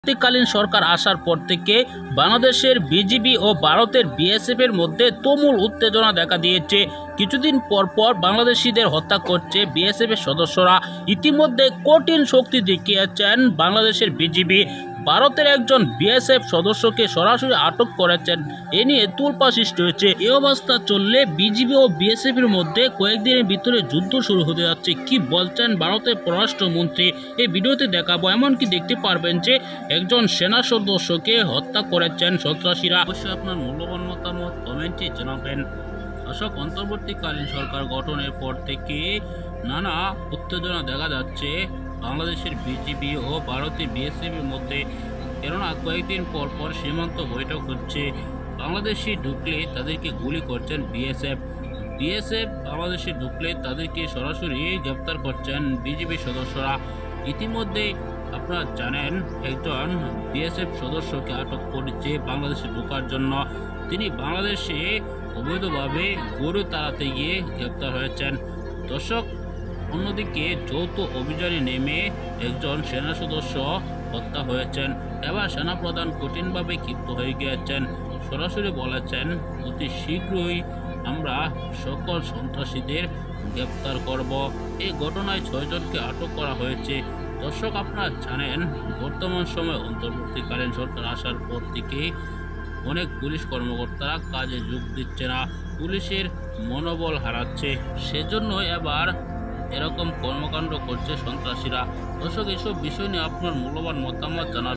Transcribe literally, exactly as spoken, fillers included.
অন্তর্বর্তীকালীন সরকার আসার পর থেকে বাংলাদেশের বিজিবি ও ভারতের বিএসএফ এর মধ্যে তুমুল উত্তেজনা দেখা দিয়েছে। কিছুদিন পর পর বাংলাদেশিদের হত্যা করছে বিএসএফ এর সদস্যরা। ইতিমধ্যে কঠিন শক্তি দেখিয়েছেন বাংলাদেশের বিজিবি। ভারতের একজন বিএসএফ সদস্যকে সরাসরি আটক করেছেন। এ নিয়ে তুলপা সৃষ্টি হয়েছে। এই অবস্থা চললে বিজিবি ও বিএসএফ এর মধ্যে কয়েকদিনের ভিতরে যুদ্ধ শুরু হতে যাচ্ছে। কি বলছেন ভারতের পররাষ্ট্রমন্ত্রী এই ভিডিওতে দেখাবো। এমনকি দেখতে পারবেন যে একজন সেনা সদস্যকে হত্যা করেছেন সন্ত্রাসীরা। অবশ্যই আপনার মূল্যবান মতামত কমেন্টে জানাবেন। অশোক অন্তর্বর্তীকালীন সরকার গঠনের পর থেকে নানা উত্তেজনা দেখা যাচ্ছে বাংলাদেশের বিজিবি ও ভারতের বিএসএফ এর মধ্যে। কেননা কয়েকদিন পর পর সীমান্ত বৈঠক হচ্ছে। বাংলাদেশে ঢুকলে তাদেরকে গুলি করছেন বিএসএফ। বিএসএফ বাংলাদেশে ঢুকলে তাদেরকে সরাসরি গ্রেপ্তার করছেন বিজিবি সদস্যরা। ইতিমধ্যে আপনারা জানেন একজন বিএসএফ সদস্যকে আটক করেছে বাংলাদেশে ঢোকার জন্য। তিনি বাংলাদেশে অবৈধভাবে গরু তাড়াতে গিয়ে গ্রেপ্তার হয়েছেন। দর্শক, অন্যদিকে যৌথ অভিযানে নেমে একজন সেনা সদস্য হত্যা হয়েছেন। এবার সেনাপ্রধান কঠিনভাবে ক্ষিপ্ত হয়ে গিয়েছেন। সরাসরি বলেছেন অতি শীঘ্রই আমরা সকল সন্ত্রাসীদের গ্রেপ্তার করব। এই ঘটনায় ছয়জনকে আটক করা হয়েছে। দর্শক, আপনারা জানেন বর্তমান সময়ে অন্তর্বর্তীকালীন সরকার আসার পর থেকে অনেক পুলিশ কর্মকর্তারা কাজে যোগ দিচ্ছে না, পুলিশের মনোবল হারাচ্ছে। সেজন্য এবার এরকম কর্মকাণ্ড করছে সন্ত্রাসীরা। দর্শক, এসব বিষয় নিয়ে আপনার মূল্যবান মতামত জানাবেন।